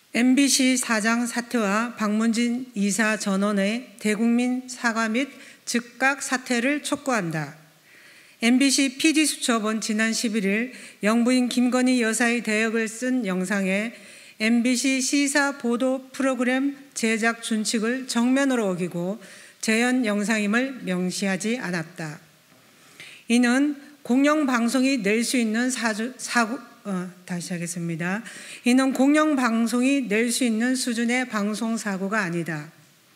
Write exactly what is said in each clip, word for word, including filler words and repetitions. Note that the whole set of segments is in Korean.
엠비씨 사장 사퇴와 박문진 이사 전원의 대국민 사과 및 즉각 사퇴를 촉구한다. 엠비씨 피디수첩은 지난 십일 일 영부인 김건희 여사의 대역을 쓴 영상에 엠비씨 시사 보도 프로그램 제작 준칙을 정면으로 어기고 재현 영상임을 명시하지 않았다. 이는 공영방송이 낼 수 있는 사주, 사고, 어, 다시 하겠습니다. 이는 공영방송이 낼 수 있는 수준의 방송사고가 아니다.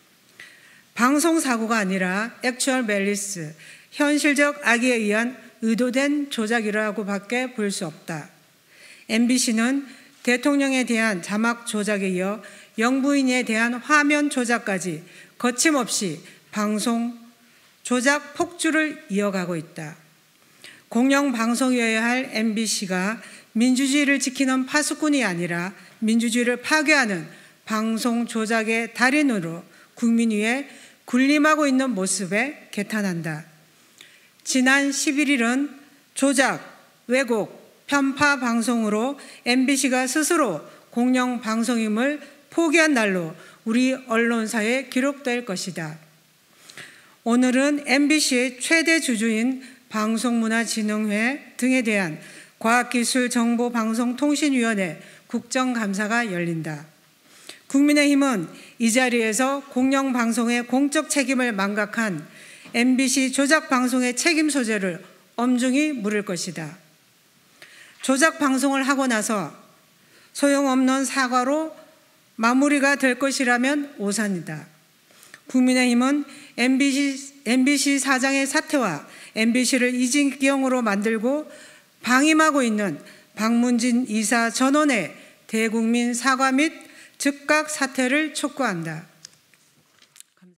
방송사고가 아니라 액츄얼 멜리스, 현실적 악의에 의한 의도된 조작이라고 밖에 볼 수 없다. 엠비씨는 대통령에 대한 자막 조작에 이어 영부인에 대한 화면 조작까지 거침없이 방송 조작 폭주를 이어가고 있다. 공영방송이어야 할 엠비씨가 민주주의를 지키는 파수꾼이 아니라 민주주의를 파괴하는 방송 조작의 달인으로 국민 위에 군림하고 있는 모습에 개탄한다. 지난 십일 일은 조작, 왜곡, 편파 방송으로 엠비씨가 스스로 공영방송임을 포기한 날로 우리 언론사에 기록될 것이다. 오늘은 엠비씨의 최대 주주인 방송문화진흥회 등에 대한 과학기술정보방송통신위원회 국정감사가 열린다. 국민의힘은 이 자리에서 공영방송의 공적 책임을 망각한 엠비씨 조작방송의 책임 소재를 엄중히 물을 것이다. 조작방송을 하고 나서 소용없는 사과로 마무리가 될 것이라면 오산이다. 국민의힘은 엠비씨, 엠비씨 사장의 사퇴와 엠비씨를 이진경으로 만들고 방임하고 있는 박문진 이사 전원의 대국민 사과 및 즉각 사퇴를 촉구한다.